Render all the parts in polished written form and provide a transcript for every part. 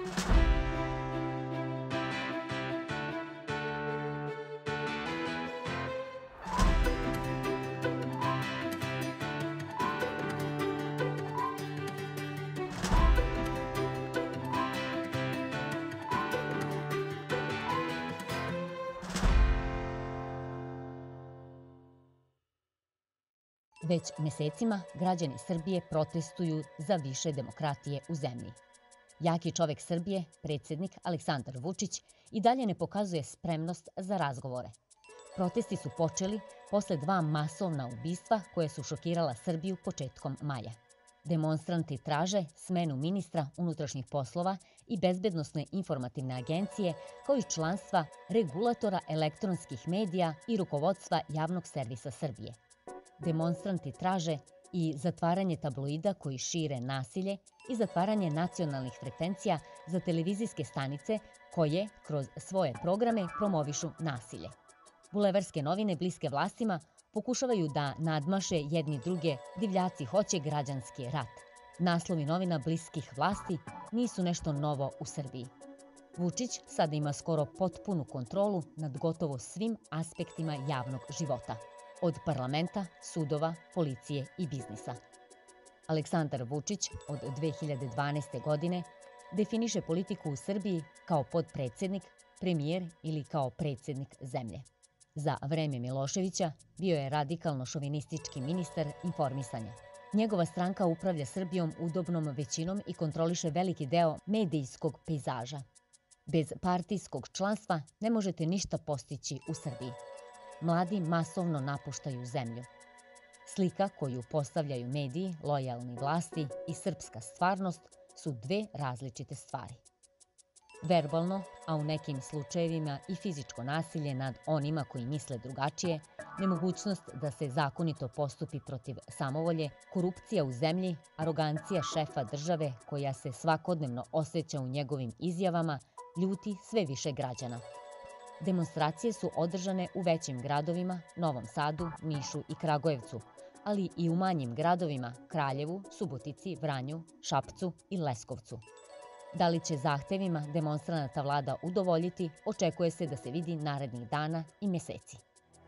Već mesecima građani Srbije protestuju za više demokratije u zemlji. Jaki čovek Srbije, predsjednik Aleksandar Vucic, i dalje ne pokazuje spremnost za razgovore. Protesti su počeli posle 2 masovna ubistva koje su šokirala Srbiju početkom maja. Demonstranti traže smenu ministra unutrašnjih poslova i bezbednosne informativne agencije, kao i članstva regulatora elektronskih medija i rukovodstva javnog servisa Srbije. Demonstranti traže i zatvaranje tabloida koji šire nasilje i zatvaranje nacionalnih frekvencija za televizijske stanice koje, kroz svoje programe, promovišu nasilje. Bulevarske novine bliske vlastima pokušavaju da nadmaše jedni druge divljaci hoće građanski rat. Naslovi novina bliskih vlasti nisu nešto novo u Srbiji. Vučić sada ima skoro potpunu kontrolu nad gotovo svim aspektima javnog života. Od parlamenta, sudova, policije i biznisa. Aleksandar Vučić od 2012. godine definiše politiku u Srbiji kao podpredsjednik, premijer ili kao predsjednik zemlje. Za vreme Miloševića bio je radikalno šovinistički ministar informisanja. Njegova stranka upravlja Srbijom udobnom većinom i kontroliše veliki deo medijskog pejzaža. Bez partijskog članstva ne možete ništa postići u Srbiji. Mladi masovno napuštaju zemlju. Slika koju postavljaju mediji, lojalni vlasti i srpska stvarnost su 2 različite stvari. Verbalno, a u nekim slučajevima i fizičko nasilje nad onima koji misle drugačije, nemogućnost da se zakonito postupi protiv samovolje, korupcija u zemlji, arogancija šefa države koja se svakodnevno osjeća u njegovim izjavama, ljuti sve više građana. Demonstracije su održane u većim gradovima, Novom Sadu, Nišu i Kragujevcu, ali i u manjim gradovima Kraljevu, Subotici, Vranju, Šapcu i Leskovcu. Da li će zahtevima demonstranata vlada udovoljiti, očekuje se da se vidi narednih dana i meseci.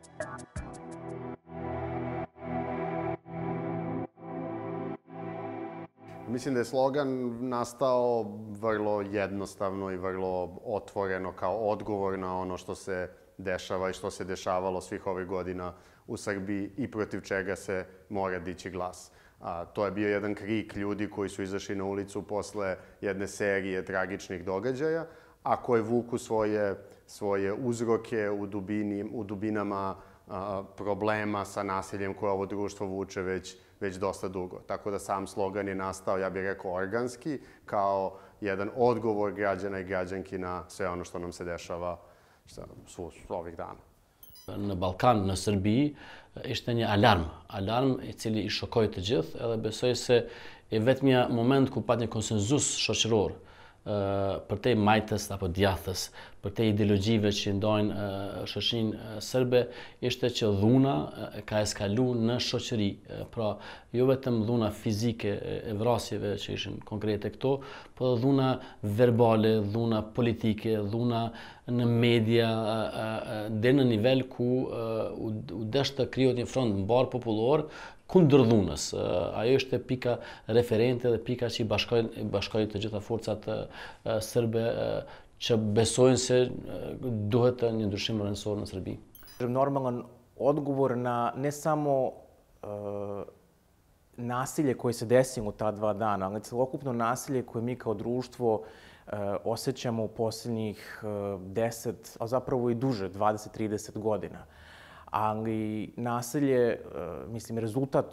Mislim da je slogan nastao vrlo jednostavno i vrlo otvoreno kao odgovor na ono što se dešava i što se dešavalo svih ovih godina u Srbiji i protiv čega se mora dići glas. To je bio jedan krik ljudi koji su izašli na ulicu posle jedne serije tragičnih događaja, a koje vuku svoje uzroke u dubinama problema sa nasiljem koje ovo društvo vuče već dosta dugo. Tako da sam slogan je nastao, ja bih rekao, organski, kao jedan odgovor građana i građanki na sve ono što nam se dešava ovih dana. Në Ballkan, në Serbi, ishte një alarm i cili i shokoi të gjithë, edhe besoj se e vetmja moment ku pat një konsenzus shoqëror për te majtës apo djathës, për te ideologjive që ndojnë shoqërinë serbe, ishte që dhuna ka eskalu në shoqëri. Pra, jo vetëm dhuna fizike e vrasjeve që ishin konkrete këto, po dhe dhuna verbale, dhuna politike, dhuna në media, dhe në nivel ku u desh të krijohet një front mbar popullor kundër dhunës. Ajo është pika referente dhe pika që i bashkoi të gjitha forcat serbe që besojnë se duhet një ndryshim rëndësor në Serbi. Normalan odgovor na ne samo nasilje koje se desilo u ta 2 dana, ali celokupno nasilje koje mi kao društvo osjećamo u posljednjih 10, a zapravo i duže, 20-30 godina. Ali nasilje, mislim, rezultat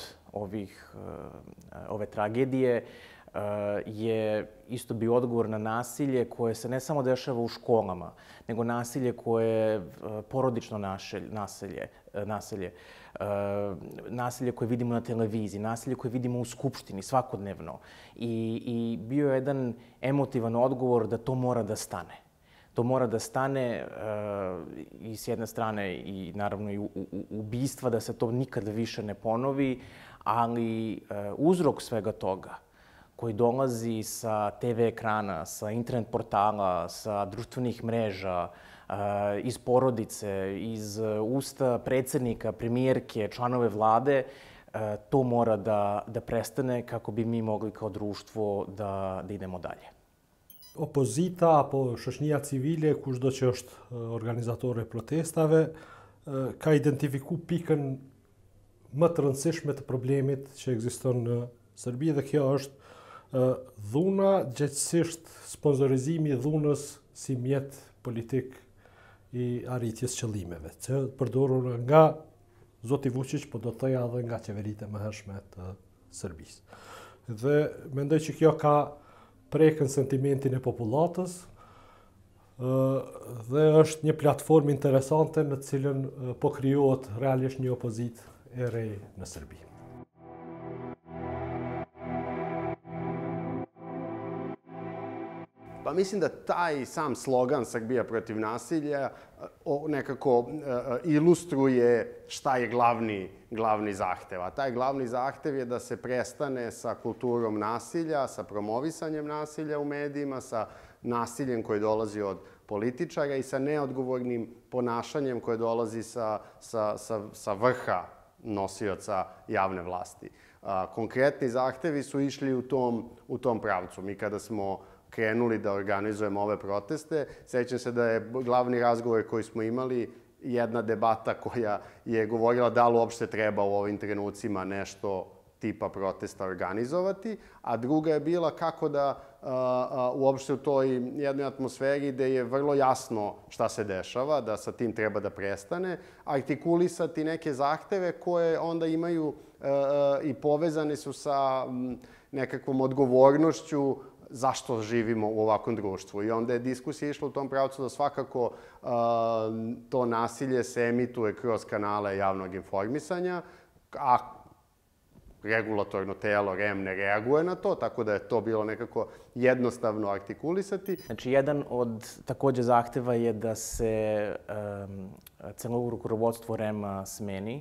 ove tragedije je isto bio odgovor na nasilje koje se ne samo dešava u školama, nego nasilje koje je porodično nasilje, nasilje koje vidimo na televiziji, nasilje koje vidimo u Skupštini svakodnevno. I bio je jedan emotivan odgovor da to mora da stane. To mora da stane i s jedne strane i naravno i ubistva, da se to nikad više ne ponovi, ali uzrok svega toga, koji dolazi sa TV ekrana, sa internet portala, sa društvenih mreža, iz porodice, iz usta predsjednika, premijerke, članove vlade, to mora da prestane kako bi mi mogli kao društvo da idemo dalje. Opozita apo shoqënia civile, kushdo që është organizatore protestave, ka identifiku pikën më të rëndësishme të problemit që ekziston në Serbi dhe kjo është dhuna, gjithësisht sponsorizimi i dhunës si mjet politik i arritjes qëllimeve, që përdorur nga Zoti Vucic, po do të thoja edhe nga qeveritë e mëhershme të Serbisë. Dhe mendoj që kjo ka prekën sentimentin e popullatës dhe është një platformë interesante në cilën po krijohet realisht një opozitë e re në Serbi. Pa mislim da taj sam slogan Srbija protiv nasilja nekako ilustruje šta je glavni zahtev. A taj glavni zahtev je da se prestane sa kulturom nasilja, sa promovisanjem nasilja u medijima, sa nasiljem koje dolazi od političara i sa neodgovornim ponašanjem koje dolazi sa vrha nosioca javne vlasti. Konkretni zahtevi su išli u tom pravcu. Mi kada smo krenuli da organizujemo ove proteste, sećam se da je glavni razgovor koji smo imali jedna debata koja je govorila da li uopšte treba u ovim trenucima nešto tipa protesta organizovati, a druga je bila kako da uopšte u toj jednoj atmosferi gde je vrlo jasno šta se dešava, da sa tim treba da prestane, artikulisati neke zahteve koje onda imaju i povezane su sa nekakvom odgovornošću zašto živimo u ovakvom društvu. I onda je diskusija išla u tom pravcu da svakako to nasilje se emituje kroz kanale javnog informisanja, a regulatorno telo REM ne reaguje na to, tako da je to bilo nekako jednostavno artikulisati. Znači, jedan od takođe zahteva je da se celo rukovodstvo REM-a smeni.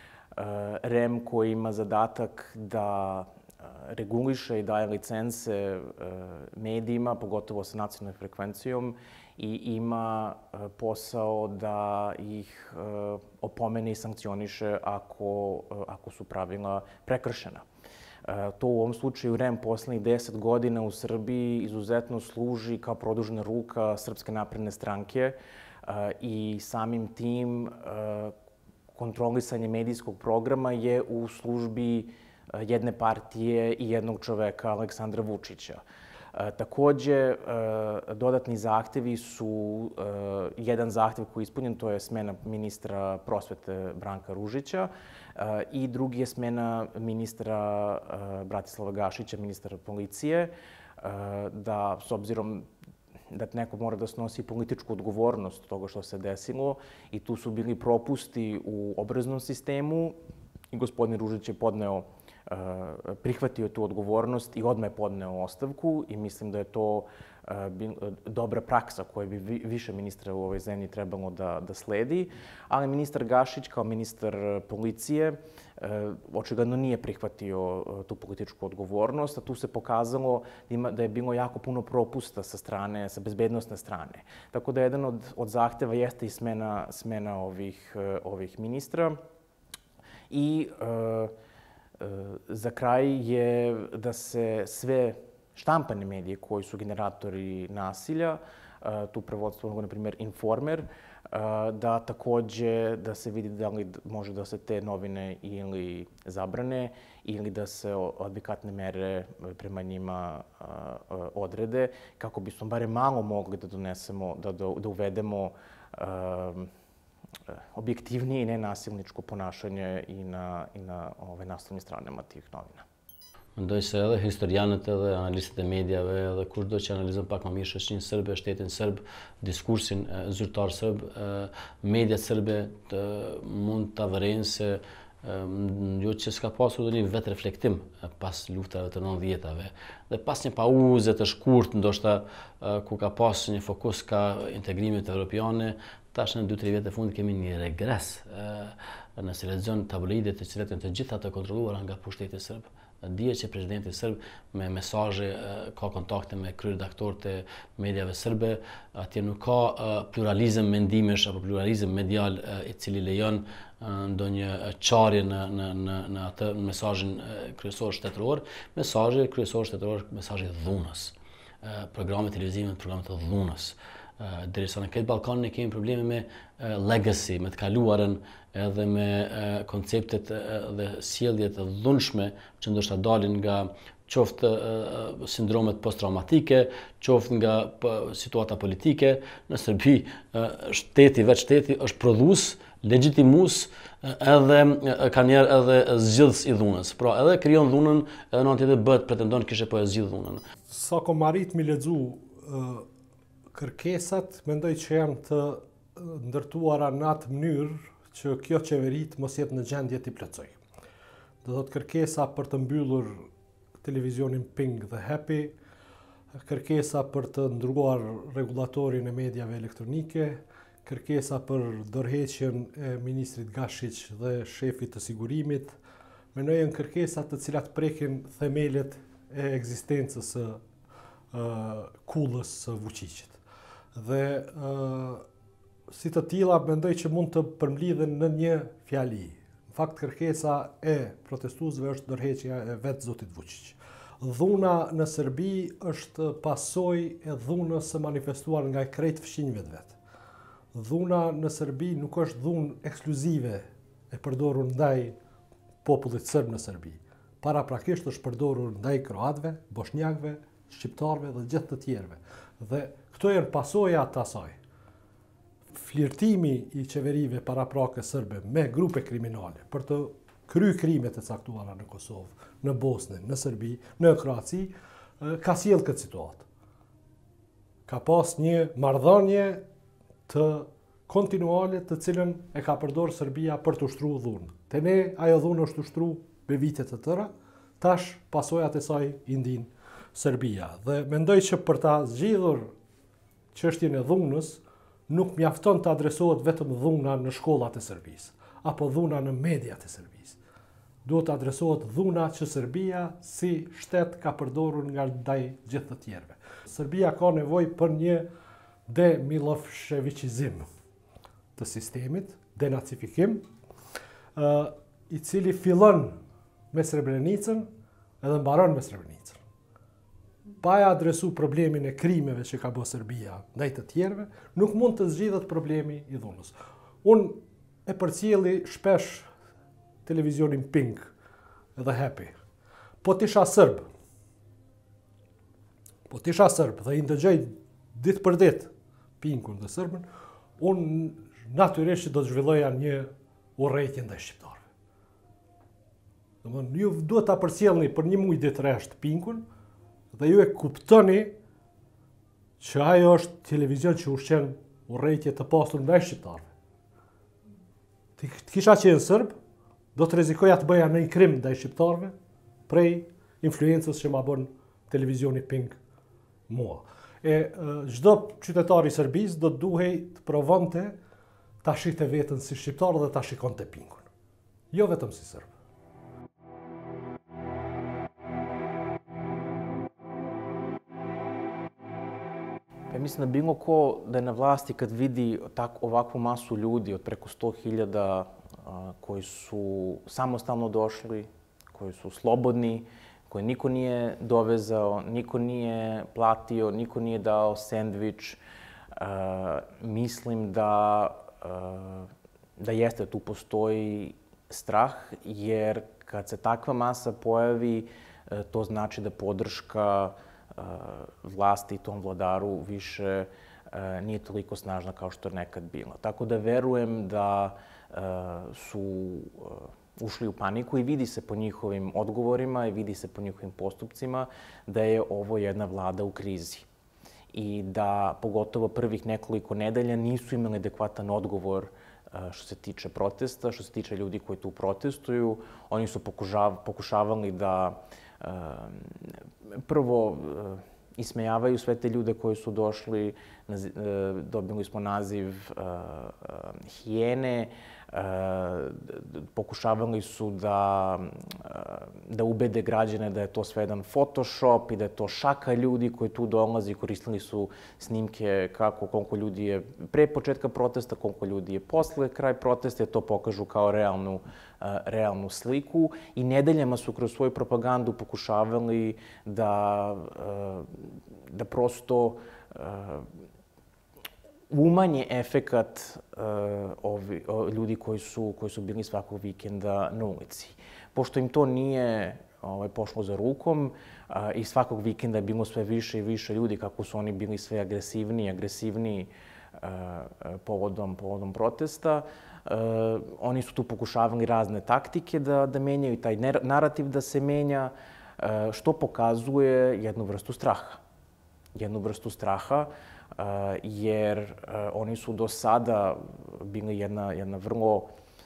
REM koji ima zadatak da reguliše i daje licence medijima, pogotovo sa nacionalnom frekvencijom, i ima posao da ih opomene i sankcioniše ako su pravila prekršena. To u ovom slučaju REM poslednjih 10 godina u Srbiji izuzetno služi kao produžena ruka Srpske napredne stranke i samim tim kontrolisanje medijskog programa je u službi jedne partije i jednog čoveka, Aleksandra Vučića. Takođe, dodatni zahtevi su jedan zahtev koji je ispunjen, to je smena ministra prosvete Branka Ružića i drugi je smena ministra Bratislava Gašića, ministra policije, da s obzirom da neko mora da snosi političku odgovornost toga što se desilo i tu su bili propusti u obrazovnom sistemu i gospodin Ružić je prihvatio tu odgovornost i odmah je podneo ostavku i mislim da je to dobra praksa koju bi više ministra u ovoj zemlji trebalo da sledi, ali ministar Gašić kao ministar policije očigledno nije prihvatio tu političku odgovornost, a tu se pokazalo da je bilo jako puno propusta sa bezbednostne strane. Tako da jedan od zahteva jeste i smena ovih ministra. I za kraj je da se sve štampane medije koji su generatori nasilja, tu prevodstvo, na primjer, Informer, da takođe da se vidi da li može da se te novine ili zabrane ili da se adekvatne mere prema njima odrede, kako bismo barem malo mogli da donesemo, da uvedemo objektivnije i nenasilničko ponašanje i na naslovnim stranama tih novina. Mendoj se edhe historianët edhe analistët e medjave edhe kushdo që analizon pak më mirë shoqërinë serbe, shtetin serb, diskursin zyrtar serb, mediat serbe mund ta vërenë se jo që s'ka pasur dhe një vetë reflektim pas luftave të 90-ave dhe pas një pauze të shkurt ndoshta ku ka pas një fokus ka integrimit evropiane, tash në 2-3 vjet e fundit kemi një regres nëse lexon tabloidet të cilat janë të gjitha të kontrolluara nga pushteti serb, dihet që presidenti serb me mesazhe ka kontakte me kryeredaktorët e mediave serbe, atje nuk ka pluralizëm mendimesh apo pluralizëm medial i cili lejon ndonjë çarje në atë mesazhin kryesor shtetëror. Mesazhi kryesor shtetëror, mesazhi i dhunës. Programe televizive, programe të dhunës. Derisa në këtë Ballkan ne kemi probleme me legacy, me të kaluarën, edhe me konceptet dhe sjelljet të dhunshme që ndoshta dalin nga qoftë sindromet posttraumatike, qoftë nga situata politike. Në Serbi vetë shteti është prodhues, legjitimues edhe ka njerë edhe zgjidhës i dhunës. Pra edhe krijon dhunën, edhe në anë tjetër bëhet pretendon kishe po e zgjidh dhunën. Sa kom arrit mi lexu kërkesat, mendoj që janë të ndërtuara në atë mënyrë që kjo qeverit mos jetë në gjendje t'i plotësoj. Do thotë kërkesa për të mbyllur televizionin Pink dhe Happy, kërkesa për të ndryruar rregullatorin e mediave elektronike, kërkesa për dorëheqjen e ministrit Gashic dhe shefit të sigurimit, mendoj janë kërkesa të cilat prekin themelet e ekzistencës së kullës së Vucicit. Dhe si të tilla mendoj që mund të përmlidhen në një fjali. Në fakt kërkesa e protestuesve është dorëheqja e vetë zotit Vucic. Dhuna në Serbi është pasojë e dhunës së manifestuar nga krejt fshinjve të vet. Dhuna në Serbi nuk është dhunë ekskluzive e përdorur ndaj popullit serb në Serbi. Paraprakisht është përdorur ndaj kroatëve, bosnjakëve, shqiptarëve dhe gjithë të tjerëve. Dhe këto janë pasoja të asaj. Flirtimi i qeverive paraprake serbe me grupe kriminale për të kry krimet e caktuara në Kosovë, në Bosnë, në Serbi, në Kroaci, ka sjell këtë situatë. Ka pas një marrëdhënie të kontinuale të cilën e ka përdorur Serbia për të ushtruar dhunë. Te ne ajo dhunë është ushtruar me vite të tëra, tash pasojat e saj i ndin Serbia. Dhe mendoj që për ta zgjidhur çështjen e dhunës, nuk mjafton të adresohet vetëm dhuna në shkollat e Serbisë, apo dhuna në mediat e Serbisë. Duhet të adresohet dhuna që Serbia si shtet ka përdorur nga ndaj gjithë të tjerëve. Serbia ka nevojë për një demiloševiqizim të sistemit, denacifikim, i cili fillon me Srebrenicën edhe mbaron me Srebrenicën. Pa e adresu problemin e krimeve që ka bërë Serbia ndaj të tjerëve, nuk mund të zgjidhet problemi i dhunës. Unë e përcjelli shpesh televizionin Pink dhe Happy. Po t'isha Sërb dhe i ndëgjoj ditë për ditë Pinkun dhe Sërbën, unë natyrisht që do të zhvilloja një urrejtje ndaj shqiptarëve. Domethënë, ju duhet ta përcjellni për një muaj ditë rresht Pinkun, dhe ju e kuptoni që ajo është televizion që ushqen urrejtje të pasur ndaj shqiptarëve. Të kisha qenë Sërb, do të rrezikoja të bëja një krim ndaj shqiptarëve prej influencës që ma bën televizioni Pink mua. Çdo qytetar i Serbisë do të duhej të provonte ta shihte veten si shqiptar dhe ta shikonte Pinkun. Jo vetëm si Sërb. Mislim da bilo ko da je na vlasti kad vidi ovakvu masu ljudi od preko 100.000 koji su samostalno došli, koji su slobodni, koje niko nije dovezao, niko nije platio, niko nije dao sendvič, mislim da jeste tu postoji strah, jer kad se takva masa pojavi, to znači da podrška vlasti i tom vladaru više nije toliko snažna kao što je nekad bila. Tako da verujem da su ušli u paniku i vidi se po njihovim odgovorima i vidi se po njihovim postupcima da je ovo jedna vlada u krizi. I da pogotovo prvih nekoliko nedelja nisu imali adekvatan odgovor što se tiče protesta, što se tiče ljudi koji tu protestuju. Oni su pokušavali da prvo ismejavaju sve te ljude koji su došli, dobili smo naziv hijene, Pokušavali su da ubede građane da je to sve jedan Photoshop i da je to šaka ljudi koji tu dolazi. Koristili su snimke koliko ljudi je pre početka protesta, koliko ljudi je posle kraj protesta, to pokažu kao realnu sliku i nedeljama su kroz svoju propagandu pokušavali da prosto umanje efekat ljudi koji su bili svakog vikenda na ulici. Pošto im to nije pošlo za rukom i svakog vikenda je bilo sve više i više ljudi, kako su oni bili sve agresivniji povodom protesta, oni su tu pokušavali razne taktike da menjaju taj narativ da se menja, što pokazuje jednu vrstu straha. Jer oni su do sada bili jedna vrlo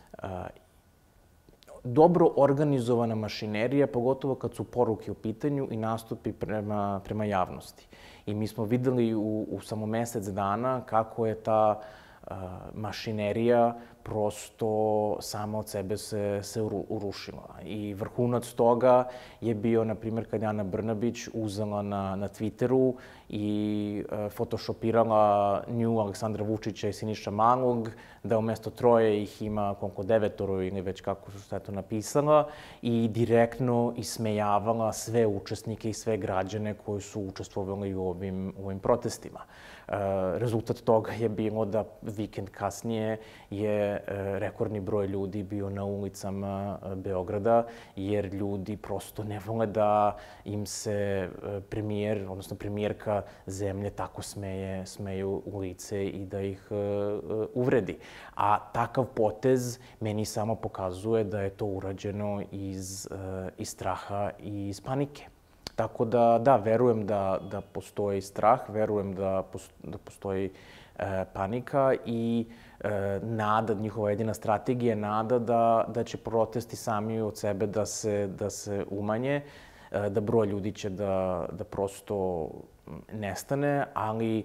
dobro organizovana mašinerija, pogotovo kad su poruke u pitanju i nastupi prema javnosti. I mi smo videli u samo mesec dana kako je ta mašinerija prosto sama od sebe se urušila. I vrhunac toga je bio, na primjer, kad Ana Brnabić uzela na Twitteru i photoshopirala nju, Aleksandra Vučića i Siniša Malog, da umesto 3 ih ima koliko 9 ili već kako su sve to napisala i direktno ismejavala sve učesnike i sve građane koji su učestvovali u ovim protestima. Rezultat toga je bilo da vikend kasnije je rekordni broj ljudi bio na ulicama Beograda, jer ljudi prosto ne vole da im se premijer, odnosno premijerka zemlje tako smeju u lice i da ih uvredi. A takav potez meni samo pokazuje da je to urađeno iz straha i iz panike. Tako da, verujem da postoji strah, verujem da postoji panika i nada, njihova jedina strategija je nada da će protesti sami od sebe da se umanje, da broj ljudi će da prosto nestane, ali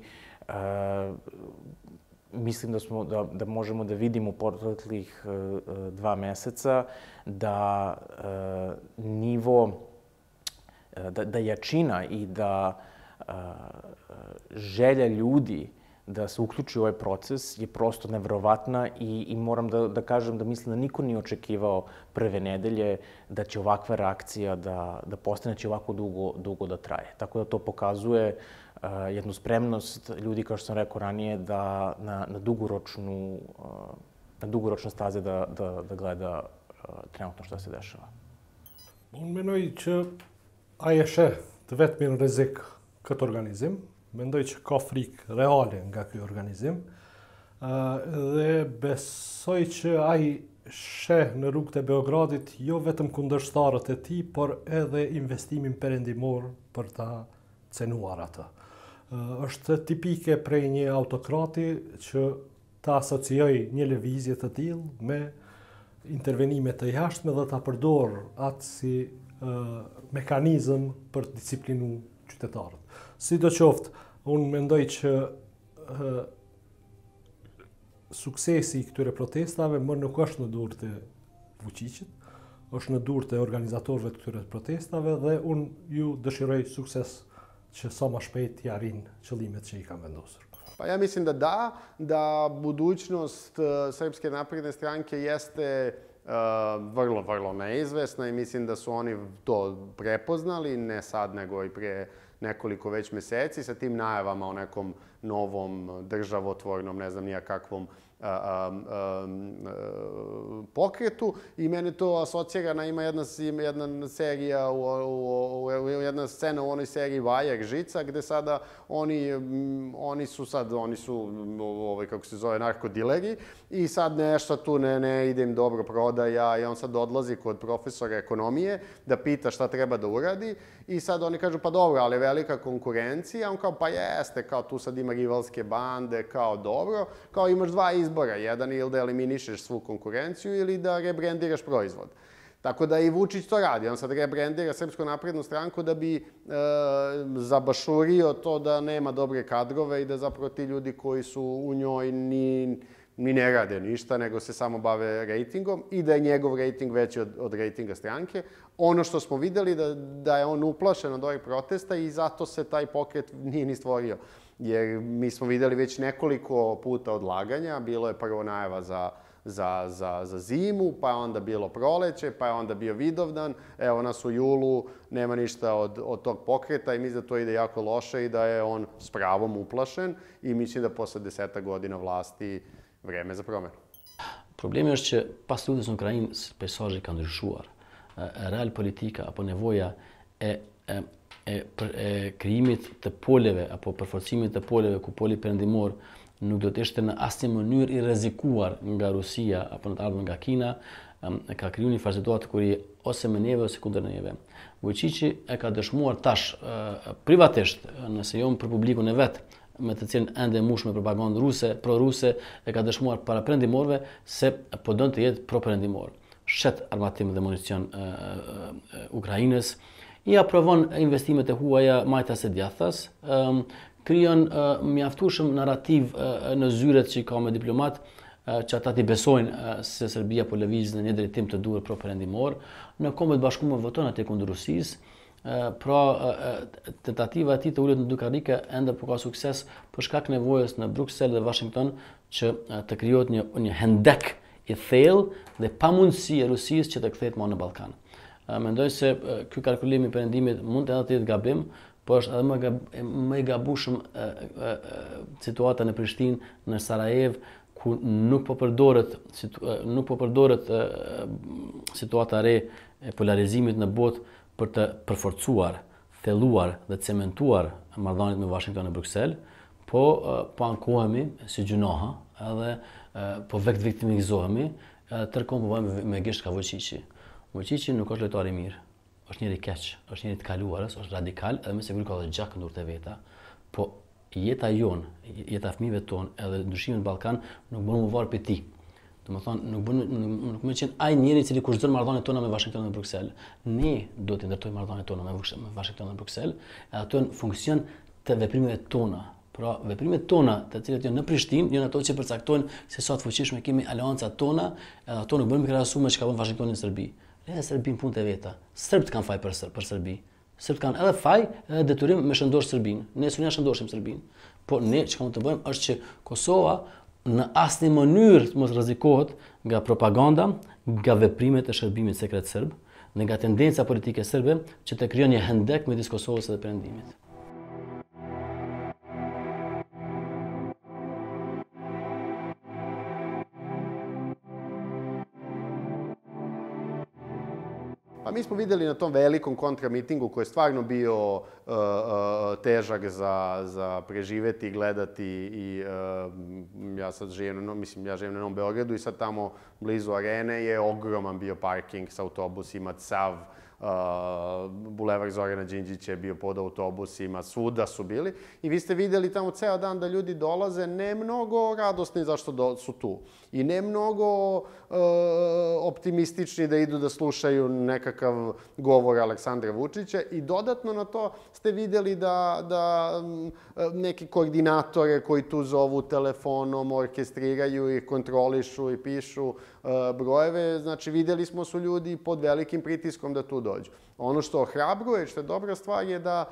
mislim da možemo da vidimo u proteklih 2 meseca da nivo, da jačina i da želja ljudi da se uključi u ovaj proces je prosto neverovatna i moram da kažem da mislim da niko nije očekivao prve nedelje da će ovakva reakcija da postane, će ovako dugo da traje. Tako da to pokazuje jednu spremnost ljudi, kao što sam rekao ranije, da na dugoročne staze da gleda trenutno što se dešava. Mendoj që ajo sheh të vetmin rrezik këtë organizim, mendoj që ka frikë reale nga ky organizim dhe besoj që ai sheh në rrugët e Beogradit jo vetëm kundërshtarët e tij, por edhe investimin perëndimor për ta cenuar atë. Është tipike prej një autokrati që ta asocioj një lëvizje të tillë me intervenime të jashtme dhe ta përdor atë si mekanizëm për të disiplinu qytetarët. Sidoqoftë, unë mendoj që suksesi i këtyre protestave më nuk është në durët e Vučićit, është në durët e organizatorëve të këtyre protestave dhe unë ju dëshiroj sukses që sa më shpejt i arrin qëllimet që i kanë vendosur. Pa ja mislim da budućnost Srpske napredne stranke jeste vrlo neizvesna i mislim da su oni to prepoznali, ne sad nego i pre nekoliko već meseci, sa tim najavama o nekom novom državotvornom, ne znam nija kakvom pokretu i mene to asocira ima jedna serija, jedna scena u onoj seriji Vajer Žica gde sada oni su kako se zove, narkodileri i sad nešto tu ne ide im dobro prodaja i on sad odlazi kod profesora ekonomije da pita šta treba da uradi i sad oni kažu pa dobro, ali velika konkurencija, on kao pa jeste, kao tu sad ima rivalske bande, kao dobro, kao imaš 2 izbora, jedan ili da eliminišeš svu konkurenciju ili da rebrandiraš proizvod. Tako da i Vučić to radi. On sad rebrandira Srpsku naprednu stranku da bi zabašurio to da nema dobre kadrove i da zapravo ti ljudi koji su u njoj ni ne rade ništa, nego se samo bave rejtingom i da je njegov rejting veći od rejtinga stranke. Ono što smo videli da je on uplašen od ovih protesta i zato se taj pokret nije ni stvorio. Jer mi smo videli već nekoliko puta odlaganja, bilo je prvo najava za zimu, pa je onda bilo proleće, pa je onda bio Vidovdan. Evo nas u julu, nema ništa od tog pokreta i mislim da to ide jako loše i da je on s pravom uplašen i mislim da posle 10 godina vlasti vreme za promenu. Problemi është që pas luftës në Ukrainë peisazhi ka ndryshuar. Real politika apo nevoja e krijimit të poleve apo përforcimit të poleve ku poli perëndimor nuk do të ishte në asnjë mënyrë i rrezikuar nga Rusia apo në të ardhmen nga Kina, ka kriju një farë situatë kur i ose me neve ose kundër neve. Vučići e ka dëshmuar tash privatisht, nëse jo për publikun e vet, me të cilën ende mush me propagandë ruse, pro-ruse, e ka dëshmuar para perëndimorëve se po don të jetë pro-perëndimor. Shet armatim dhe municion Ukrainës, i aprovon investimet e huaja majtas e djathtas, krijon mjaftueshëm narrativ në zyret që ka me diplomat, që ata t'i besojnë se Serbia po lëviz në një drejtim të duhur pro-perëndimor. Në Kombet Bashkuara voton atë kundër Rusisë. Pra, tentativa e tij të ullet në Dukarike ende po ka sukses për shkak nevojës në Bruksel dhe Washington që të krijohet një hendek i thellë dhe pamundësi e Rusisë që të kthehet më në Ballkan. Mendoj se ky kalkulim i perëndimit mund të jetë gabim, por është edhe më i gabueshëm situata në Prishtinë, në Sarajevo, ku nuk po përdoret situata e re e polarizimit në botë për të përforcuar, thelluar dhe cementuar marrëdhëniet me Washington e Bruksel, po ankohemi si gjunoha edhe po vetë viktimizohemi, tërkohë po bëjmë me gisht ka Vučići. Vučići nuk është lojtar i mirë, është njëri keq, është njëri të kaluarës, është radikal, edhe me siguri ka dhe gjak ndurë të veta, po jeta jonë, jeta fëmijëve tonë edhe ndryshimet në Ballkan nuk bën më varë për ti. Domethënë nuk më qenë ai njeri i cili kurrëzon marrëdhëniet tona me Washington dhe Bruksel. Ne do të ndërtojmë marrëdhëniet tona me Washington dhe Bruksel, e ato në funksion të veprimeve tona. Pra, veprimet tona, të cilat janë në Prishtinë, janë ato që përcaktojnë se sa të fuqishme kemi aleancat tona, edhe ato nuk bëhen krahasuar me çka bën Washingtoni në Serbi. Edhe Serbi në punë të veta. Serbët kanë faj për Serbi. Serbët kanë edhe faj, edhe detyrim me shëndosh Serbinë. Ne s'u shëndoshim Serbinë. Po ne çka mund të bëjmë është që Kosova në asnjë mënyrë të mos rrezikohet nga propaganda, nga veprimet e shërbimit sekret serb, dhe nga tendenca politike serbe që të krijon një hendek midis Kosovës dhe Perëndimit. Pa mi smo vidjeli na tom velikom kontramitingu koji je stvarno bio težak za preživeti i gledati i ja sad živim na Novom Beogradu i sad tamo blizu arene je ogroman bio parking s autobusima, sav Bulevar Zorana Đinđića je bio pod autobusima, svuda su bili i vi ste vidjeli tamo ceo dan da ljudi dolaze ne mnogo radosni zašto su tu i ne mnogo optimistični da idu da slušaju nekakav govor Aleksandra Vučića i dodatno na to ste vidjeli da neki koordinatore koji tu zovu telefonom, orkestriraju i kontrolišu i pišu brojeve, znači vidjeli smo su ljudi pod velikim pritiskom da tu dođu. Ono što ohrabruje, što je dobra stvar, je da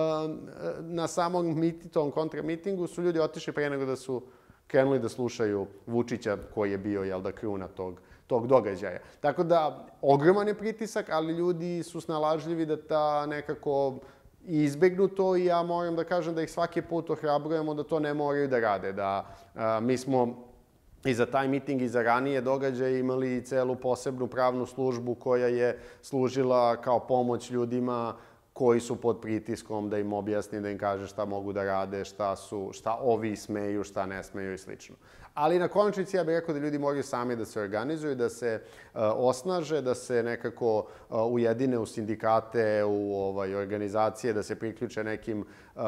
na samom tom kontramitingu su ljudi otišli pre nego da su krenuli da slušaju Vučića koji je bio kruna tog događaja. Tako da, ogroman je pritisak, ali ljudi su snalažljivi da ta nekako izbegnu to i ja moram da kažem da ih svaki put ohrabrujemo da to ne moraju da rade. Da mi smo i za taj miting i za ranije događaje imali celu posebnu pravnu službu koja je služila kao pomoć ljudima koji su pod pritiskom da im objasni, da im kaže šta mogu da rade, šta ovi smeju, šta ne smeju i slično. Ali na konačnici ja bih rekao da ljudi moraju sami da se organizuju, da se osnaže, da se nekako ujedine u sindikate, u organizacije, da se priključe nekim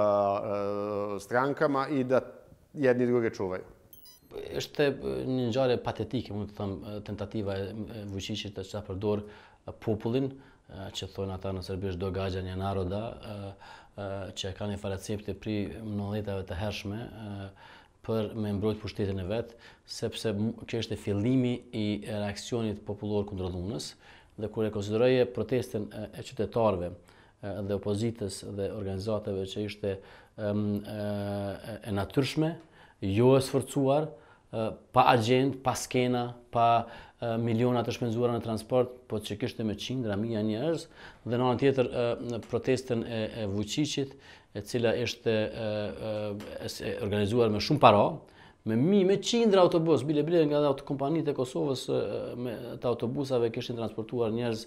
strankama i da jedni druge čuvaju. Është një ngjarje patetike, mund të them, tentativa e Vučićit të përdor popullin, që thonë ata në serbisht događanje naroda, që ka një recepte pri mëdhëtave të hershme për me mbrojtë pushtetin e vetë, sepse kjo është fillimi i reakcionit popullor kundër dhunës, dhe kur e konsideroje protestën e qytetarëve dhe opozitës dhe organizatave që ishte e natyrshme, jo e sforcuar, pa agent, pa skena, pa miliona të shpenzuara në transport, po që kishte me qindra, mija njerëz, dhe në anë tjetër protestën e Vucicit, e cila ishte organizuar me shumë para, me qindra autobus, bile nga autokompanitë e Kosovës, me të autobusave kishin transportuar njerëz,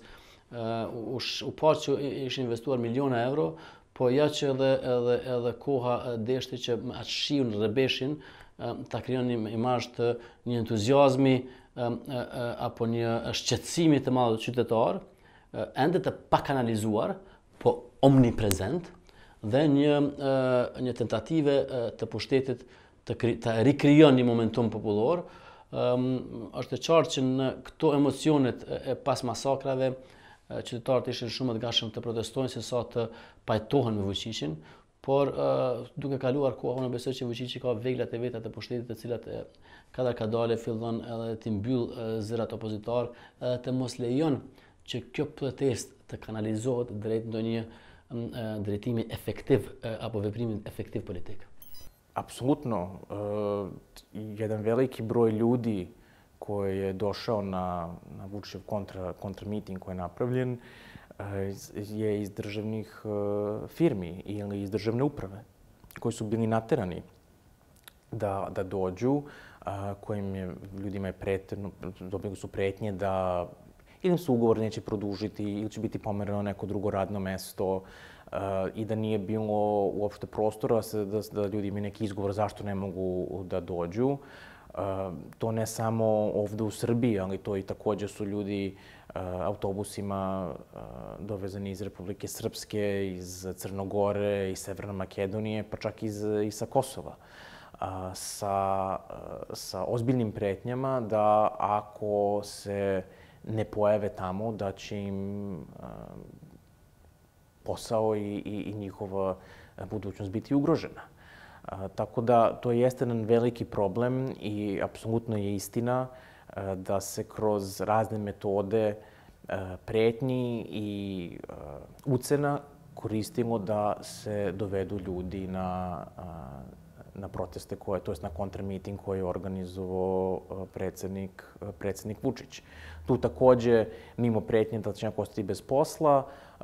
u pa që ishin investuar miliona euro, po ja që edhe koha deshti që atë shiun, rrebeshin, ta krijon një imazh të një entuziazmi apo një shqetësimi të madh qytetar, ende të pakanalizuar, po omniprezent, dhe një tentative të pushtetit të rikrijon një momentum popullor. Është e qartë që në këto emocionet e pas masakrave, qytetarët ishin shumë të gatshëm të protestojnë se sa të pajtohen me Vucicin, por duke kaluar koha, unë besoj që Vucici ka veglat e veta të pushtetit, të cilat kadar kadale fillon edhe të mbyll zërat opozitar, edhe të mos lejon që kjo protest të kanalizohet drejt ndonjë drejtimi efektiv apo veprimi efektiv politik. Apsolutno. Jedan veliki broj ljudi koji je došao na Vučićev kontramiting koji je napravljen je iz državnih firmi ili iz državne uprave koji su bili naterani da dođu, kojim je ljudima dobili su pretnje da ili im se ugovor neće produžiti ili će biti pomereno neko drugo radno mesto i da nije bilo uopšte prostora da ljudi imaju neki izgovor zašto ne mogu da dođu. To ne samo ovde u Srbiji, ali to i takođe su ljudi autobusima dovezani iz Republike Srpske, iz Crnogore, iz Severne Makedonije, pa čak i sa Kosova. Sa ozbiljnim pretnjama da ako se ne pojave tamo, da će im posao i njihova budućnost biti ugrožena. Tako da to jeste jedan veliki problem i apsolutno je istina da se kroz razne metode pretnji i ucena koristimo da se dovedu ljudi na proteste to jest na kontramiting koji je organizovao predsjednik Vučić. Tu takođe, mimo pretnje da će neko ostati bez posla,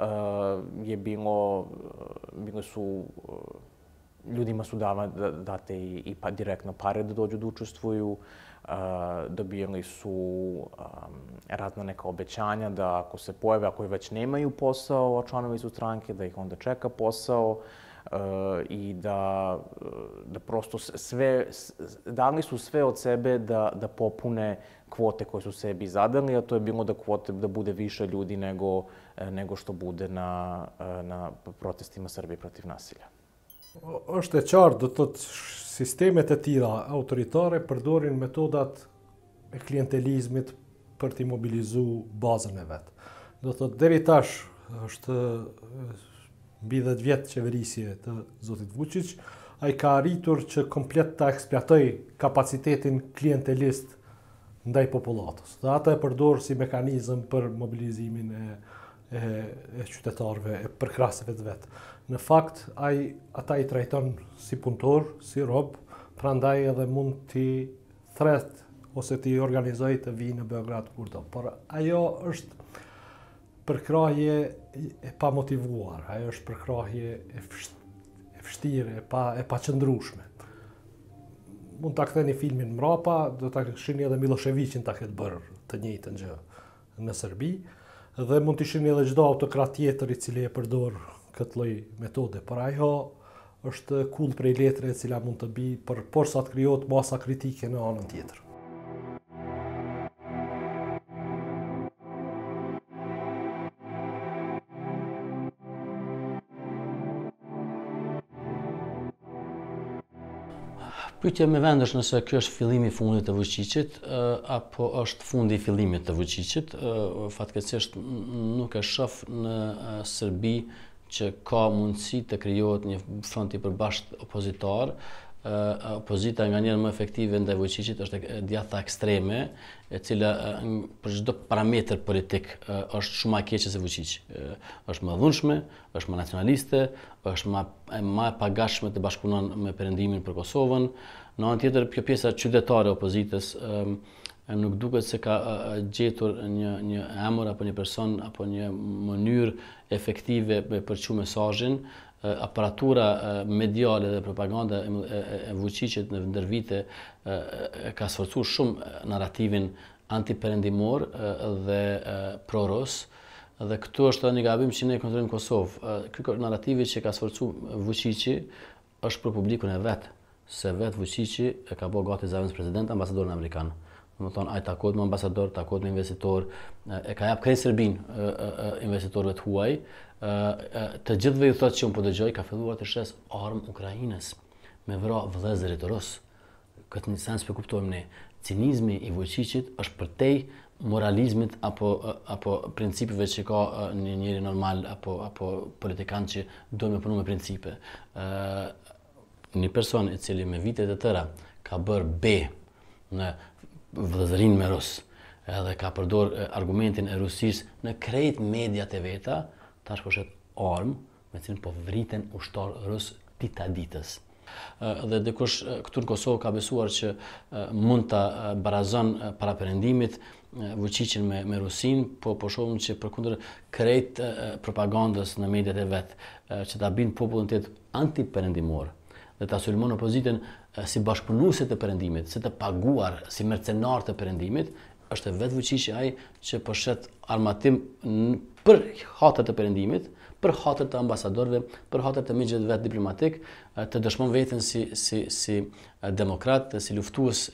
ljudima su date i direktno pare da dođu da učestvuju, dobijali su razna neka obećanja da ako se pojave, ako već nemaju posao, a članovi su stranke, da ih onda čeka posao i da prosto dali su sve od sebe da popune kvote koje su sebi zadali, a to je bilo da bude više ljudi nego što bude na protestima Srbije protiv nasilja. Është e qartë, do të thotë sistemet e tilla autoritare përdorin metodat e klientelizmit për t'i mobilizuar bazën e vet. Do të thotë deri tash është mbi 10 vjet qeverisje të zotit Vučić, ai ka arritur që komplet ta eksploatoj kapacitetin klientelist ndaj popullatës. Dhe ata e përdor si mekanizëm për mobilizimin e qytetarëve, e përkrahësve të vet. Në fakt, ata i trajton si punëtor, si rob, prandaj edhe mund t'i thret ose t'i organizoj të vinë në Belgrad kurdo. Por ajo është përkrahje e pa motivuar, ajo është përkrahje e vështirë, e pa qëndrueshme. Mund ta ktheni filmin mrapa, do ta shihni edhe Miloševićin ta ketë bërë të njëjtën gjë në Serbi, dhe mund të shihni edhe çdo autokrat tjetër i cili e përdor këtë lloj metode, por ajo është kull prej letre e cila mund të bi, por sa të krijohet masa kritike në anën tjetër. Pyetja me vend është nëse kjo është fillimi i fundit të Vučićit apo është fundi i fillimit të Vučićit. Fatkeqësisht nuk e shoh në Serbi që ka mundësi të krijohet një front i përbashkët opozitar opozita nga njerë më efektive ndaj Vucicit është djatha ekstreme, e cila për çdo parametër politik është shumë më e keqe se Vucic. Është më dhunshme, është më nacionaliste, është më e pagatshme të bashkëpunon me Perëndimin për Kosovën. Në anën tjetër, kjo pjesa qytetare e opozitës nuk duket se ka gjetur një emër apo një person apo një mënyrë efektive për çu mesazhin. Aparatura mediale dhe propaganda e Vucicit në ndër vite ka sforcuar shumë narrativin antiperëndimor dhe pro-rus, dhe këtu është edhe një gabim që ne kontrollojmë Kosovë. Ky narrativi që ka sforcuar Vucici është për publikun e vet, se vet Vucici e ka bërë gati zavendës president ambasadorin amerikan. Do të thonë, ai takohet me ambasador, takohet me investitor, e ka jap krejt Serbinë investitorëve të huaj. Të gjithëve ju thotë që unë po dëgjoj, ka filluar të shes armë Ukrainës me vra vëllezërit rus. Këtë një sens për kuptojmë ne. Cinizmi i Vucicit është përtej moralizmit apo principive që ka një njeri normal apo politikan që duhet me punu me principe. Një person i cili me vitet e tëra ka bërë be në vëllezërinë me rus, edhe ka përdor argumentin e Rusisë në krejt mediat e veta, tash po shet armë me cilën po vriten ushtar rus dita ditës. Dhe dikush këtu në Kosovë ka besuar që mund ta barazon para perëndimit Vucicin me Rusin, po shohim që përkundër krejt propagandës në mediat e vet, që ta bin popullin të jetë antiperëndimor dhe ta sulmon opozitën si bashkëpunuese të perëndimit, si të paguar si mercenar të perëndimit, është vetë Vucici ai që po shet armatim për hatër të perëndimit, për hatër të ambasadorëve, për hatër të miqve vet diplomatik, të dëshmon veten si demokrat, si luftues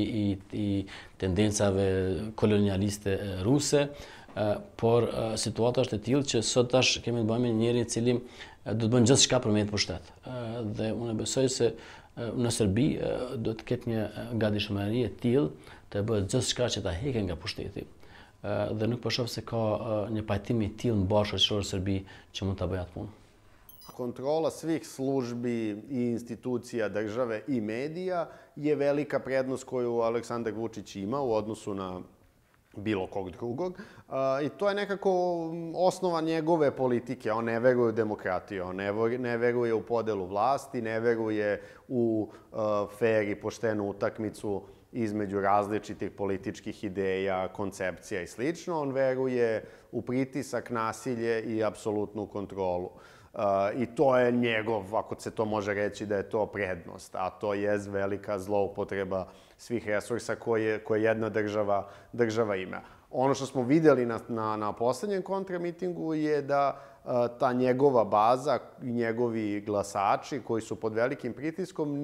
i tendencave kolonialiste ruse, por situata është e tillë që sot tash kemi të bëjmë me njëri i cili do të bën gjithçka për me jetë pushtet. Dhe unë besoj se në Serbi do të ketë një gatishmëri e tillë të bëhet gjithçka që ta heqen nga pushteti. Dhe nuk po shoh se ka një pajtim i tillë mbar shoqëror Serbi që mund ta bëjë atë punë. Kontrola svih službi i institucija države i medija je velika prednost koju Aleksandar Vučić ima u odnosu na bilo kog drugog. I to je nekako osnova njegove politike. On ne veruje u demokratiju, on ne veruje u podelu vlasti, ne veruje u fer i poštenu utakmicu između različitih političkih ideja, koncepcija i slično. On veruje u pritisak, nasilje i apsolutnu kontrolu. I to je njegov, ako se to može reći da je to prednost, a to je velika zloupotreba svih resursa koje jedna država ima. Ono što smo vidjeli na poslednjem kontramitingu je da ta njegova baza i njegovi glasači koji su pod velikim pritiskom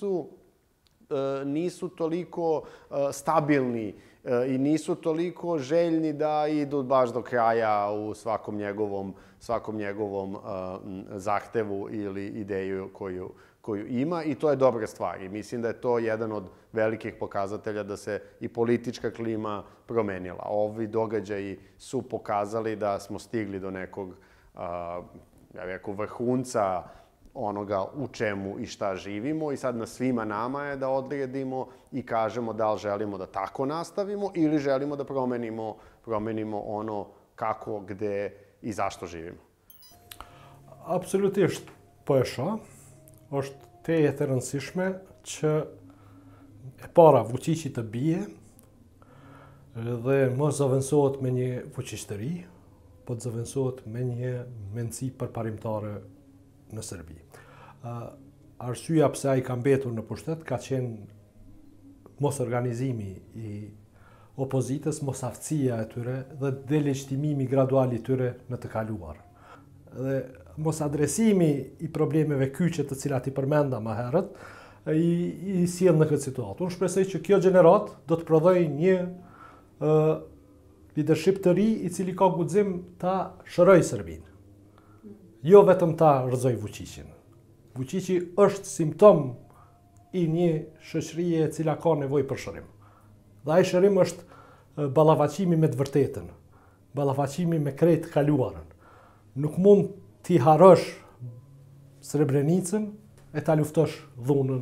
nisu toliko stabilni i nisu toliko željni da idu baš do kraja u svakom njegovom zahtevu ili ideju koju ima, i to je dobra stvar. I mislim da je to jedan od velikih pokazatelja da se i politička klima promenila. Ovi događaji su pokazali da smo stigli do nekog, ja bih rekao, vrhunca onoga u čemu i šta živimo, i sad na svima nama je da odredimo i kažemo da li želimo da tako nastavimo ili želimo da promenimo ono kako, gde i zašto živimo. Absolutisht po e shoh, është tejet e rëndësishme që e para Vucici të bie dhe mos zëvendësohet me një fuqishtëri, po të zëvendësohet me një mendësi përparimtare në Serbi. Arsyeja pse ai ka mbetur në pushtet ka qenë mos organizimi i opozitës, mos aftësia e tyre dhe delegitimimi gradual i tyre në të kaluar. Dhe mos adresimi i problemeve kyçe të cilat i përmenda më herët, i sjell në këtë situatë. Unë shpresoj që kjo gjenerat do të prodhojë një leadership të ri i cili ka guxim ta shërojë Serbinë. Jo vetëm ta rrëzoj Vucicin. Vucici është simptom i një shoqërie e cila ka nevojë për shërim. Dhe ai shërim është ballafaqimi me të vërtetën, ballafaqimi me krejt kaluarën. Nuk mund t'i harrosh Srebrenicën e ta luftosh dhunën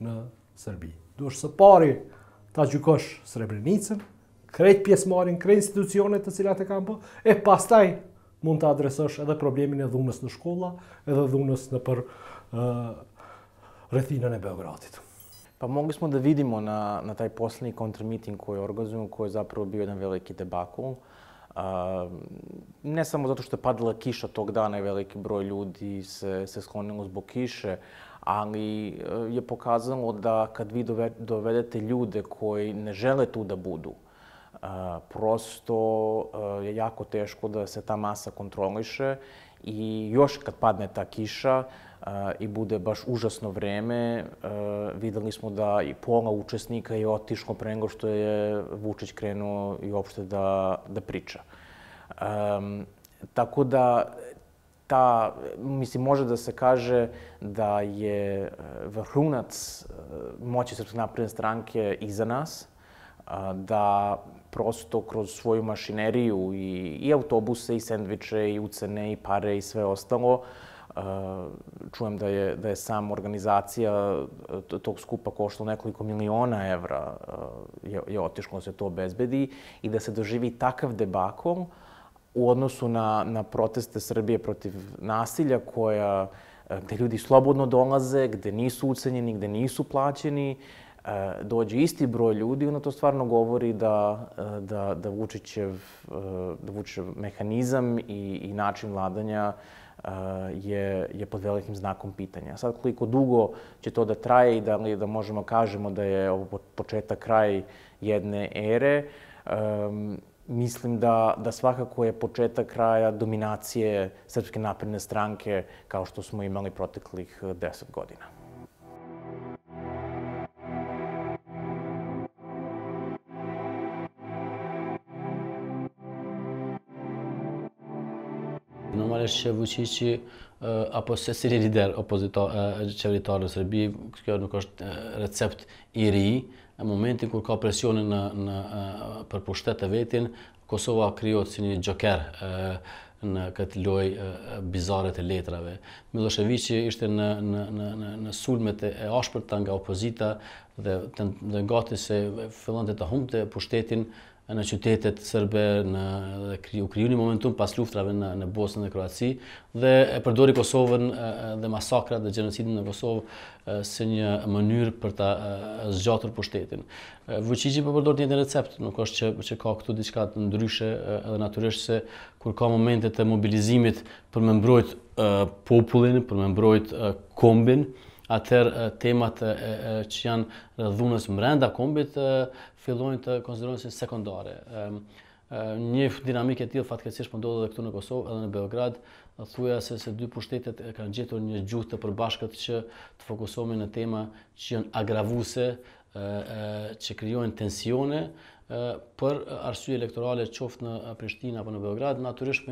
në Serbi. Duhet së pari ta gjykosh Srebrenicën, krejt pjesëmarrjen, krejt institucionet të cilat e kanë bë, e pastaj mund të adresosh edhe problemin e dhunës në shkolla, edhe dhunës në për rrethinën e Beogradit. Pa mogli smo da vidimo na taj posljednji kontramiting koji je organizovan, koji je zapravo bio jedan veliki debakl. Ne samo zato što je padala kiša tog dana i veliki broj ljudi se sklonilo zbog kiše, ali je pokazalo da kad vi dovedete ljude koji ne žele tu da budu, prosto je jako teško da se ta masa kontroliše i još kad padne ta kiša i bude baš užasno vreme, videli smo da i pola učesnika je otišlo pre nego što je Vučić krenuo i uopšte da priča. Tako da mislim, može da se kaže da je vrhunac moći Srpske napredne stranke iza nas, da prosto kroz svoju mašineriju i autobuse, i sendviče, i ucene, i pare, i sve ostalo, čujem da je sam organizacija tog skupa koštala nekoliko miliona evra, je otišlo da se to obezbedi i da se doživi takav debakl u odnosu na proteste Srbije protiv nasilja gde ljudi slobodno dolaze, gde nisu ucenjeni, gde nisu plaćeni, dođe isti broj ljudi, onda to stvarno govori da Vučićev mehanizam i način vladanja je pod velikim znakom pitanja. Sad, koliko dugo će to da traje i da možemo kažemo da je ovo početak kraj jedne ere, mislim da svakako je početak kraja dominacije Srpske napredne stranke kao što smo imali proteklih 10 godina. Normalisht që Vučići apo secili lider qeveritar në Serbi, kjo nuk është recept i ri. Në momentin kur ka presionin për pushtet të vetin, Kosova krijohet si një joker në këtë lojë bizare të letrave. Miloševići ishte në sulmet e ashpërta nga opozita dhe gati se fillonte të humbte pushtetin në qytetet serbe, u kriju një momentum pas luftrave në Bosnën dhe Kroaci dhe e përdori Kosovën dhe masakrat dhe gjenocidin në Kosovë si një mënyrë për ta zgjatur pushtetin. Vučići po përdor një recept, nuk është që ka këtu diçka të ndryshe edhe natyrisht se kur ka momente të mobilizimit për me mbrojt popullin, për me mbrojt kombin, atëherë temat që janë rrëdhunës mbrenda kombit fillojnë të konsiderohen si sekondare. Një dinamikë e tillë fatkeqësisht po ndodhet edhe këtu në Kosovë, edhe në Beograd, thuja se dy pushtetet kanë gjetur një gjuhë të përbashkët që të fokusohemi në tema që janë agravuese, që krijojnë tensione për arsye elektorale qoftë në Prishtinë apo në Beograd, natyrisht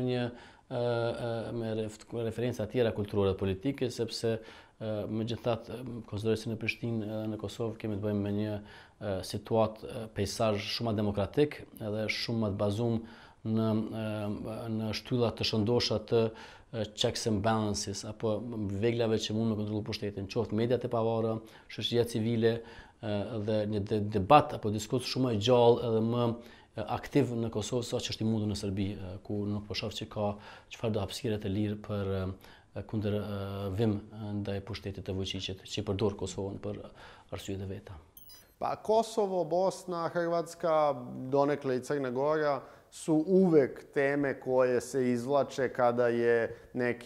me referenca tjera kulturore dhe politike, sepse megjithatë konsideroj se në Prishtinë edhe në Kosovë kemi të bëjmë me një situatë peizazh shumë demokratik edhe shumë të bazuar në shtylla të shëndosha të checks and balances apo reglave që mund me kontrollu pushtetin, qoftë mediat e pavara, shoqëria civile dhe një debat apo diskut shumë i gjallë edhe më aktiv në Kosovë sa që është i mundur në Serbi, ku nuk po shoh që ka çfarë do hapësire të lirë për kundër vim ndaj pushtetit të Vučićit, që i përdor Kosovën për arsye të veta. Pa Kosovo, Bosna, Hrvatska, donekle i Crna Gora su uvek teme koje se izvlače kada je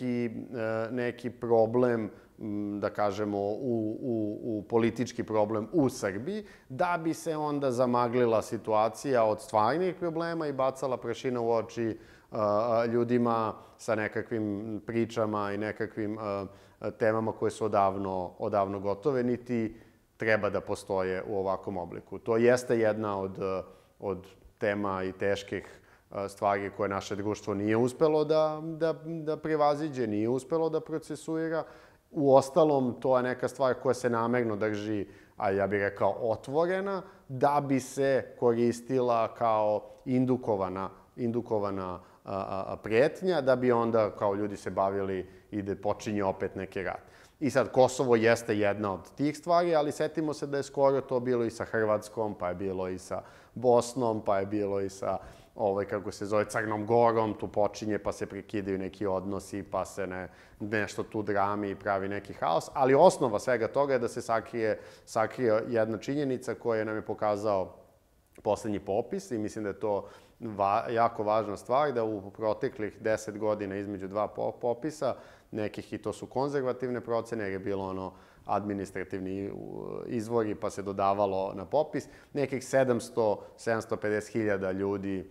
neki problem, da kažemo, u politički problem u Srbiji, da bi se onda zamaglila situacija od stvarnih problema i bacala prašina u oči ljudima sa nekakvim pričama i nekakvim temama koje su odavno gotove, niti treba da postoje u ovakvom obliku. To jeste jedna od tema i teških stvari koje naše društvo nije uspelo da prevaziđe, nije uspelo da procesuira. Uostalom, to je neka stvar koja se namerno drži, a ja bih rekao otvorena, da bi se koristila kao indukovana prijetnja, da bi onda kao ljudi se bavili i da počinje opet neki rat. I sad, Kosovo jeste jedna od tih stvari, ali setimo se da je skoro to bilo i sa Hrvatskom, pa je bilo i sa Bosnom, pa je bilo i sa, kako se zove, Crnom Gorom, tu počinje, pa se prekidaju neki odnosi, pa se nešto tu drami i pravi neki haos. Ali osnova svega toga je da se sakrije jedna činjenica koja nam je pokazao poslednji popis i mislim da je to jako važna stvar, da u proteklih 10 godina između dva popisa, nekih i to su konzervativne procene, jer je bilo administrativni izvori pa se dodavalo na popis, nekih 750.000 ljudi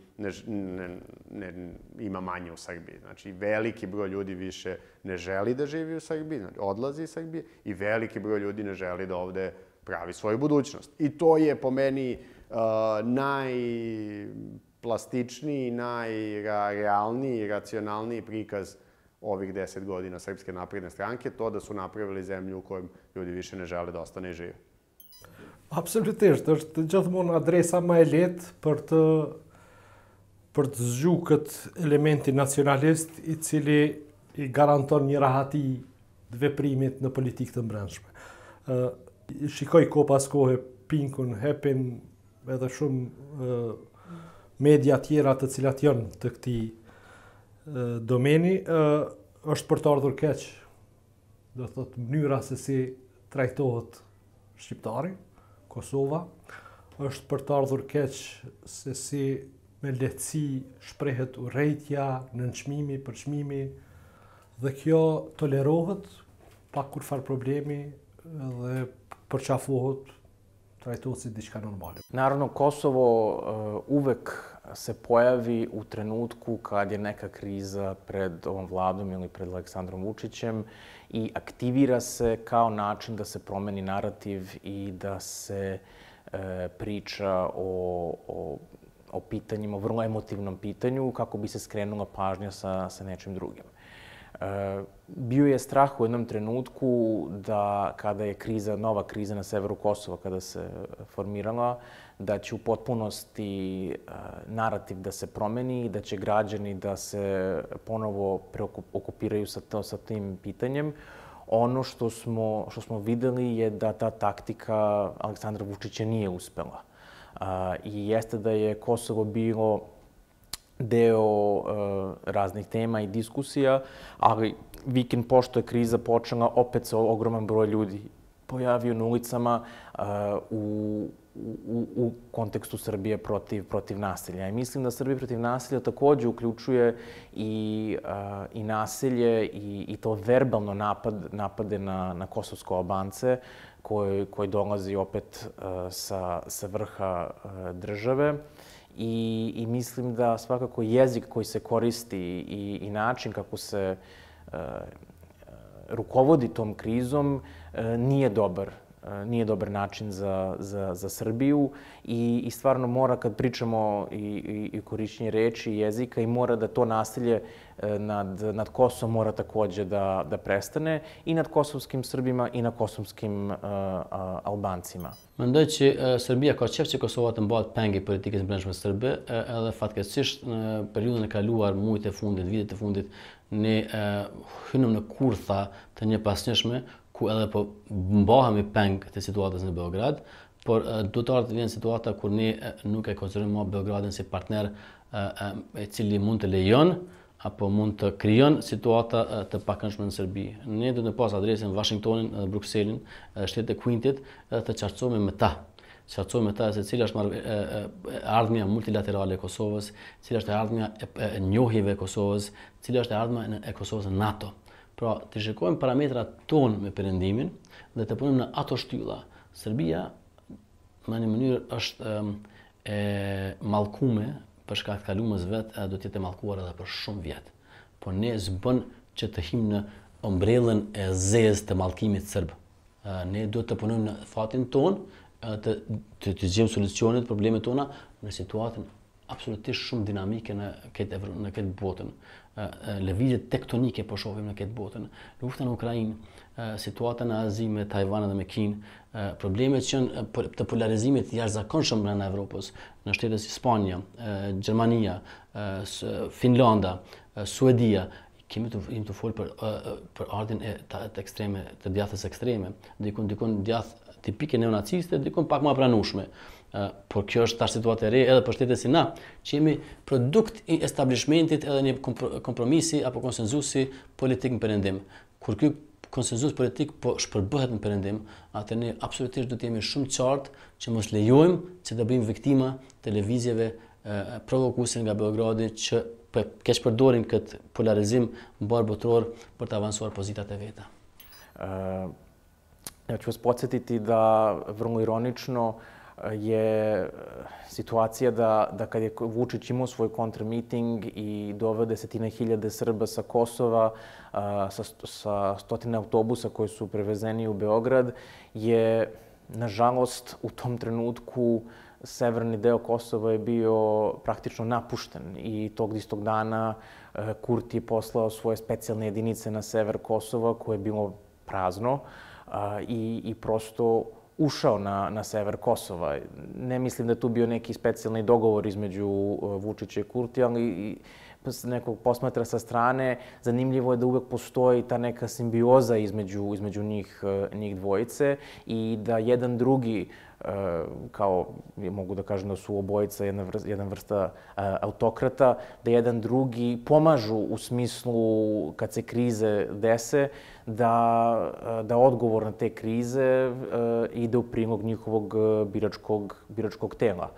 ima manje u Srbiji. Znači, veliki broj ljudi više ne želi da živi u Srbiji, odlazi iz Srbije i veliki broj ljudi ne želi da ovde pravi svoju budućnost. I to je po meni najplastičniji, najrealniji i racionalniji prikaz ovih 10 godina Srpske napredne stranke, to da su napravili zemlju u kojem ljudi više ne žele da ostane i žive. Absolutisht, është gjithmonë adresa më e lehtë për të zgjuar këtë elementi nacionalist i cili i garanton një rahati të veprimit në politikë të brendshme. Shikoj kohë pas kohe Pinkun, hepin edhe shumë media tjera të cilat janë të këtij domeni, është për të ardhur keq, do thotë mënyra se si trajtohet shqiptari, Kosova, është për të ardhur keq se si me lehtësi shprehet urrejtja, nënçmimi, përçmimi, dhe kjo tolerohet pa kurfar problemi dhe përqafohet, trajtohet si diçka normale. Naravno, Kosovo uvek se pojavi u trenutku kad je neka kriza pred ovom vladom ili pred Aleksandrom Vučićem i aktivira se kao način da se promeni narativ i da se priča o pitanjima, o vrlo emotivnom pitanju, kako bi se skrenula pažnja sa nečim drugim. Bio je strah u jednom trenutku da kada je nova kriza na severu Kosova, kada se formirala, da će u potpunosti narativ da se promeni i da će građani da se ponovo preokupiraju sa tim pitanjem. Ono što smo videli je da ta taktika Aleksandra Vučića nije uspela. I jeste da je Kosovo bilo deo raznih tema i diskusija, ali vikend pošto je kriza počela, opet se ogroman broj ljudi pojavio na ulicama u kontekstu Srbije protiv nasilja. I mislim da Srbija protiv nasilja takođe uključuje i nasilje i to verbalno napade na kosovsko Albance koji dolazi opet sa vrha države. I mislim da svakako jezik koji se koristi i način kako se rukovodi tom krizom nije dobar način za Srbiju i stvarno mora, kad pričamo i korišćenje reči i jezika, i mora da to nasilje nad Kosovom mora takođe da prestane i nad kosovskim Srbima i nad kosovskim Albancima. Mendoj që Serbia ka qef që Kosova të mbahet peng i politikës brendshme serbe, edhe fatkeqësisht në periudhën e kaluar, muajt e fundit, vitet e fundit, ne hynëm në kurtha të njëpasnjëshme, ku edhe po mbahemi peng të situatës në Beograd, por do të ardhë të vjen situata kur ne nuk e konsiderojmë më Beogradin si partner e cili mund të lejon apo mund të krijon situata të pakëndshme në Serbi. Ne do të pas adresën Washingtonin dhe Brukselin, shtetet e Quintit, të qartësohemi me ta. Qartësohemi me ta se cila është ardhmja multilaterale e Kosovës, cila është ardhmja e njohjeve e Kosovës, cila është ardhmja e Kosovës në NATO. Pra, të shikojmë parametrat tonë me perëndimin dhe të punojmë në ato shtylla. Serbia në një mënyrë është mallkume për shkak të kalumës vetë, do të jetë mallkuar edhe për shumë vjet. Po ne s'bën që të him në ombrellën e zezë të mallkimit serb. Ne do të punojmë në fatin ton, të gjejmë solucionet të problemeve tona në situatën absolutisht shumë dinamike në këtë botën. lëvizje tektonike po shohim në këtë botën. Lufta në Ukrainë, situata në Azi me Tajvan dhe me Kinë, problemet që janë të polarizimit jashtëzakonshëm brenda Evropës, në shtetet si Spanja, Gjermania, Finlanda, Suedia, kemi të folë për ardhin e të ekstreme, të djathës ekstreme, dikun djathë tipike neonaciste, dikun pak më pranueshme. Por kjo është tash situatë e re edhe për shtetet si na, që jemi produkt i establishmentit edhe një kompromisi apo konsenzusi politik në perëndim. Kur ky konsenzus politik po shpërbëhet në perëndim, atë ne absolutisht do të jemi shumë qartë që mos lejojmë që të bëjmë viktima televizjeve provokuese nga Belgradi që keq përdorin këtë polarizim mbar botror për të avancuar pozitat e veta. Ja ću vas podsjetiti da vrlo ironično je situacija da kad je Vučić imao svoj kontramiting i doveo desetine hiljade Srba sa Kosova, sa stotine autobusa koji su prevezeni u Beograd, je, nažalost, u tom trenutku severni deo Kosova je bio praktično napušten i tog istog dana Kurti je poslao svoje specijalne jedinice na sever Kosova koje je bilo prazno i prosto ušao na sever Kosova. Ne mislim da je tu bio neki specijalni dogovor između Vučića i Kurti, ali nekog posmatra sa strane, zanimljivo je da uvek postoji ta neka simbioza između njih dvojice i da jedan drugi, kao mogu da kažem da su obojica jedna vrsta autokrata, da jedan drugi pomažu u smislu kad se krize dese, da odgovor na te krize ide u prilog njihovog biračkog tela.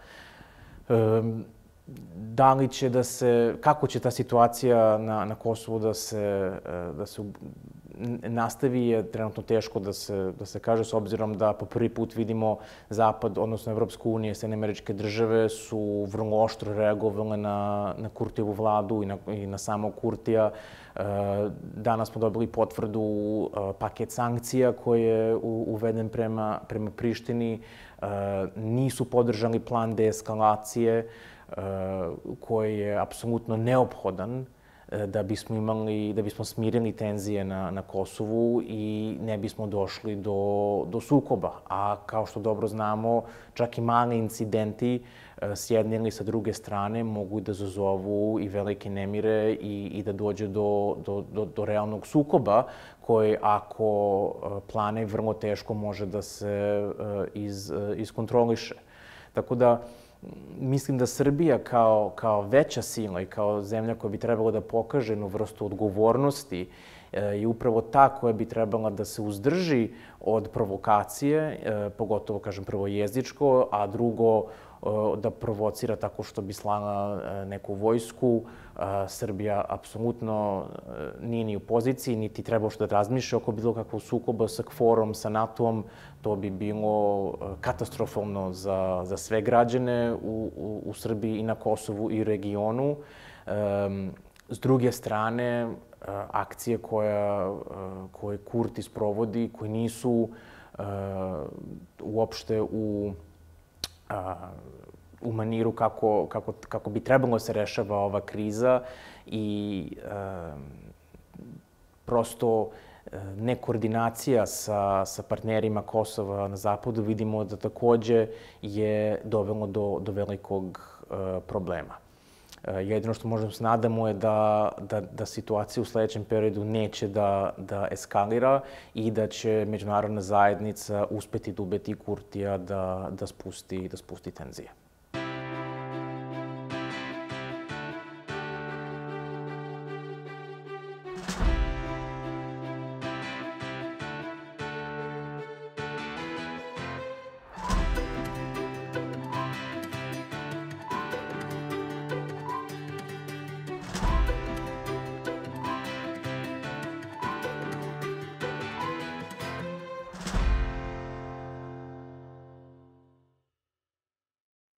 Da li će kako će ta situacija na Kosovu da se nastavi je trenutno teško da se kaže, s obzirom da po prvi put vidimo Zapad, odnosno Evropska unija i Sjedinjene Američke Države su vrlo oštro reagovale na Kurtijevu vladu i na samog Kurtija. Danas smo dobili potvrdu paket sankcija koji je uveden prema Prištini. Nisu podržali plan deeskalacije koji je apsolutno neophodan da bismo smirili tenzije na Kosovu i ne bismo došli do sukoba. A kao što dobro znamo, čak i mali incidenti s jedne ili sa druge strane mogu da izazovu i velike nemire i da dođe do realnog sukoba koji, ako plane, vrlo teško može da se iskontroliše. Tako da mislim da Srbija kao veća sila i kao zemlja koja bi trebala da pokaže jednu vrstu odgovornosti je upravo ta koja bi trebala da se uzdrži od provokacije, pogotovo, kažem, prvo jezičko, a drugo da provocira tako što bi slala neku vojsku. Srbija apsolutno nije ni u poziciji, niti treba uopšte da razmišlja oko bilo kakvog sukoba sa KFOR-om, sa NATO-om. To bi bilo katastrofalno za sve građane u Srbiji i na Kosovu i regionu. S druge strane, akcije koje Kurti sprovodi, koje nisu uopšte u maniru kako bi trebalo da se rešava ova kriza i prosto nekoordinacija sa partnerima Kosova na zapadu vidimo da takođe je dovelo do velikog problema. Jedino što možemo se nadamo je da situacija u sledećem periodu neće da eskalira i da će međunarodna zajednica uspeti da ubedi Kurtija da spusti tenzije.